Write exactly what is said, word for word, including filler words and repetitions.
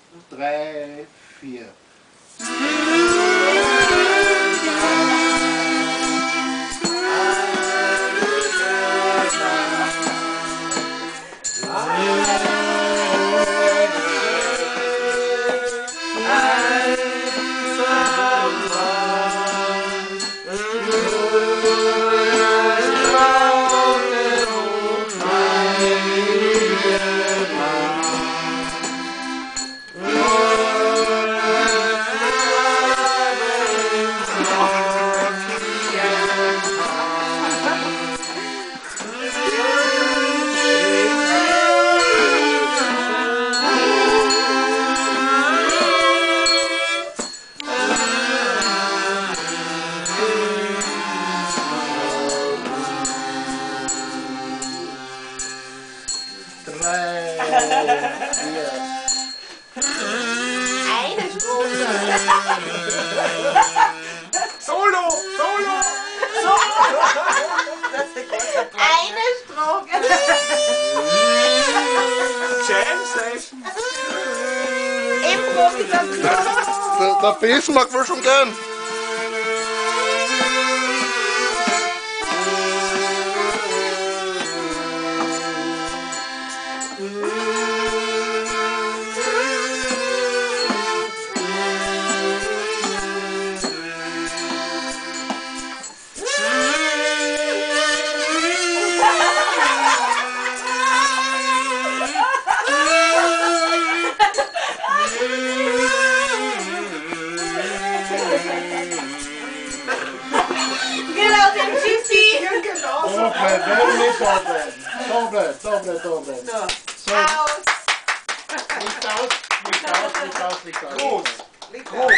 drei, vier. Drei, vier. Eine Strophe. Solo! Solo! Eine Strophe. Jam Session! Improvisation. Der, der Bismarck will schon gern. Genau, den Tschüssi. Dobre, veľmi dobre. Dobre, dobre, dobre. So, Aus. nicht aus, nicht aus, nicht aus, nicht aus. Groß! Liegt